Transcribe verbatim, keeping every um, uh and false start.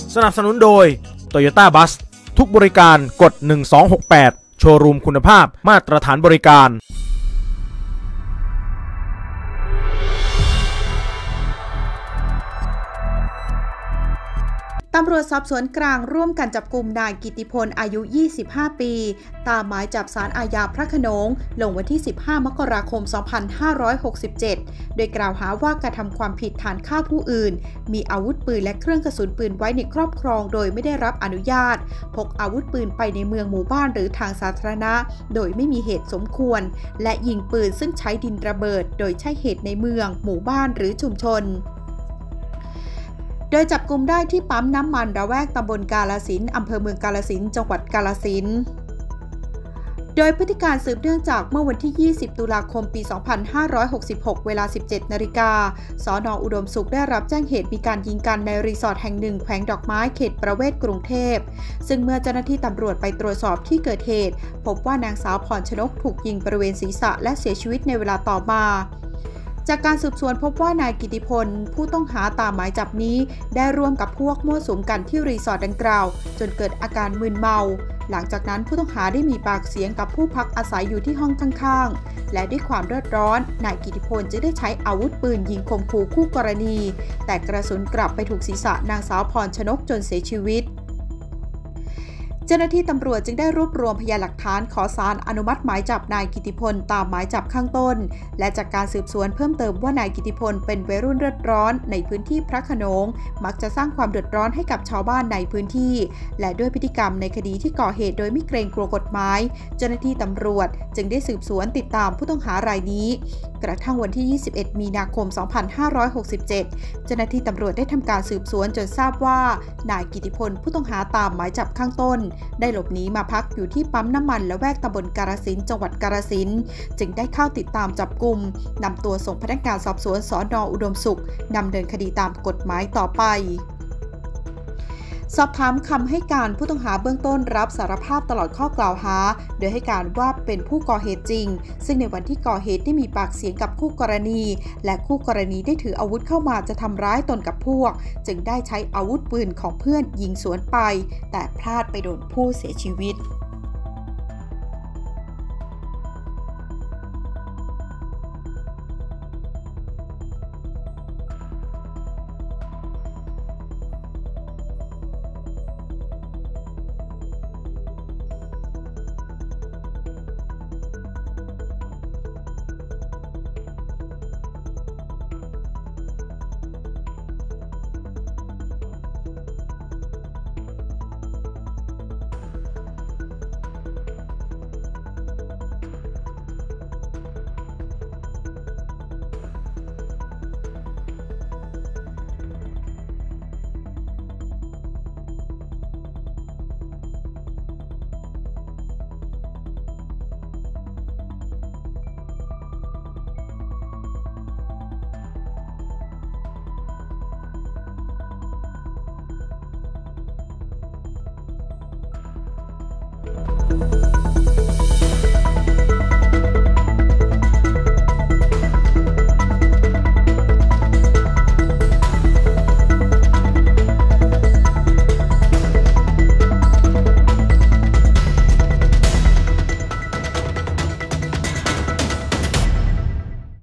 สนับสนุนโดย Toyota Bus ทุกบริการกดหนึ่งสองหกแปดโชว์รูมคุณภาพมาตรฐานบริการตำรวจสอบสวนกลางร่วมกันจับกุมนายกิติพลอายุยี่สิบห้าปีตามหมายจับศาลอาญาพระโขนงลงวันที่สิบห้ามกราคมสองพันห้าร้อยหกสิบเจ็ดโดยกล่าวหาว่ากระทำความผิดฐานฆ่าผู้อื่นมีอาวุธปืนและเครื่องกระสุนปืนไว้ในครอบครองโดยไม่ได้รับอนุญาตพกอาวุธปืนไปในเมืองหมู่บ้านหรือทางสาธารณะโดยไม่มีเหตุสมควรและยิงปืนซึ่งใช้ดินระเบิดโดยใช้เหตุในเมืองหมู่บ้านหรือชุมชนโดยจับกุมได้ที่ปั๊มน้ำมันระแวกตำบลกาฬสินธุ์อำเภอเมืองกาฬสินธุ์จังหวัดกาฬสินธุ์โดยพฤติการสืบเนื่องจากเมื่อวันที่ยี่สิบตุลาคมปีสองพันห้าร้อยหกสิบหกเวลา สิบเจ็ดนาฬิกาสน.อุดมสุขได้รับแจ้งเหตุมีการยิงกันในรีสอร์ทแห่งหนึ่งแขวงดอกไม้เขตประเวศกรุงเทพซึ่งเมื่อเจ้าหน้าที่ตำรวจไปตรวจสอบที่เกิดเหตุพบว่านางสาวพรชนกถูกยิงบริเวณศีรษะและเสียชีวิตในเวลาต่อมาจากการสืบสวนพบว่านายกิติพลผู้ต้องหาตามหมายจับนี้ได้ร่วมกับพวกมั่วสุมกันที่รีสอร์ทดังกล่าวจนเกิดอาการมึนเมาหลังจากนั้นผู้ต้องหาได้มีปากเสียงกับผู้พักอาศัยอยู่ที่ห้องข้างๆและด้วยความเดือดร้อนนายกิติพลจึงได้ใช้อาวุธปืนยิงข่มขู่คู่กรณีแต่กระสุนกลับไปถูกศีรษะนางสาวพรชนกจนเสียชีวิตเจ้าหน้าที่ตำรวจจึงได้รวบรวมพยานหลักฐานขอศาลอนุมัติหมายจับนายกิติพลตามหมายจับข้างต้นและจากการสืบสวนเพิ่มเติมว่านายกิติพลเป็นวัยรุ่นเลือดร้อนในพื้นที่พระโขนงมักจะสร้างความเดือดร้อนให้กับชาวบ้านในพื้นที่และด้วยพฤติกรรมในคดีที่ก่อเหตุโดยไม่เกรงกลัวกฎหมายเจ้าหน้าที่ตำรวจจึงได้สืบสวนติดตามผู้ต้องหารายนี้กระทั่งวันที่ยี่สิบเอ็ดมีนาคมสองพันห้าร้อยหกสิบเจ็ดเจ้าหน้าที่ตำรวจได้ทำการสืบสวนจนทราบว่านายกิติพลผู้ต้องหาตามหมายจับข้างต้นได้หลบหนีมาพักอยู่ที่ปั๊มน้ำมันและแวกตำบลกาฬสินธุ์จังหวัดกาฬสินธุ์จึงได้เข้าติดตามจับกุมนำตัวส่งพนักงานสอบสวนสน.อุดมสุขดำเนินคดีตามกฎหมายต่อไปสอบถามคำให้การผู้ต้องหาเบื้องต้นรับสารภาพตลอดข้อกล่าวหาโดยให้การว่าเป็นผู้ก่อเหตุจริงซึ่งในวันที่ก่อเหตุได้มีปากเสียงกับคู่กรณีและคู่กรณีได้ถืออาวุธเข้ามาจะทำร้ายตนกับพวกจึงได้ใช้อาวุธปืนของเพื่อนยิงสวนไปแต่พลาดไปโดนผู้เสียชีวิต Thank you.